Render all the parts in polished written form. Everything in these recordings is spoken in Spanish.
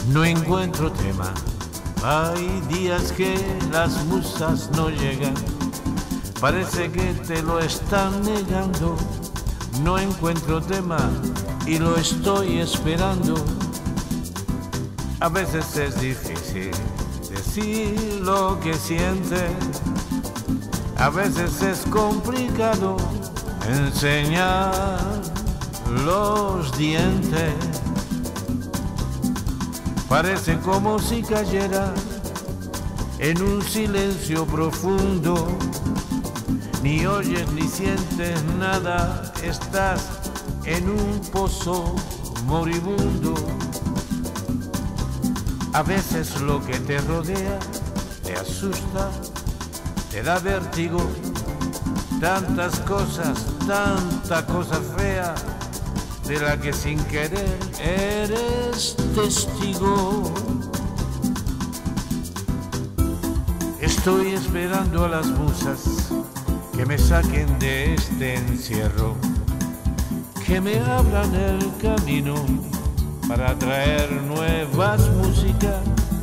No encuentro tema, hay días que las musas no llegan, parece que te lo están negando. No encuentro tema y lo estoy esperando. A veces es difícil decir lo que sientes, a veces es complicado enseñar los dientes. Parece como si cayera en un silencio profundo. Ni oyes ni sientes nada, estás en un pozo moribundo. A veces lo que te rodea te asusta, te da vértigo. Tantas cosas, tanta cosa fea, de la que sin querer eres testigo. Estoy esperando a las musas que me saquen de este encierro, que me abran el camino para traer nuevas músicas.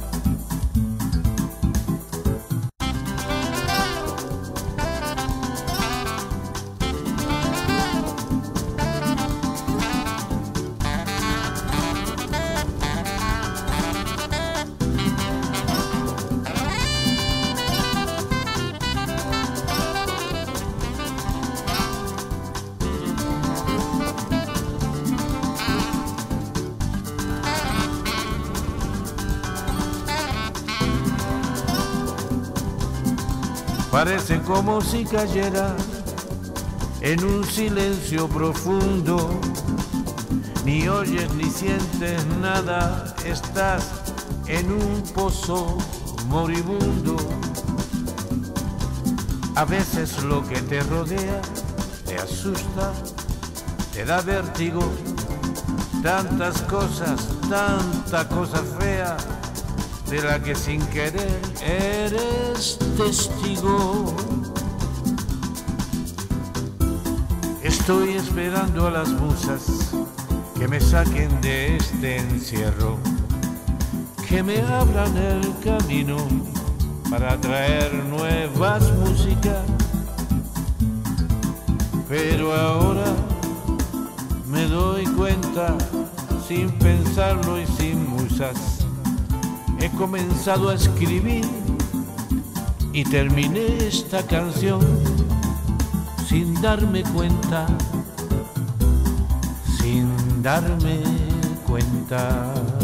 Parece como si cayera en un silencio profundo. Ni oyes ni sientes nada, estás en un pozo moribundo. A veces lo que te rodea te asusta, te da vértigo. Tantas cosas, tanta cosa fea, de la que sin querer eres testigo. Estoy esperando a las musas que me saquen de este encierro, que me abran el camino para traer nuevas músicas. Pero ahora me doy cuenta, sin pensarlo y sin musas, he comenzado a escribir y terminé esta canción sin darme cuenta, sin darme cuenta.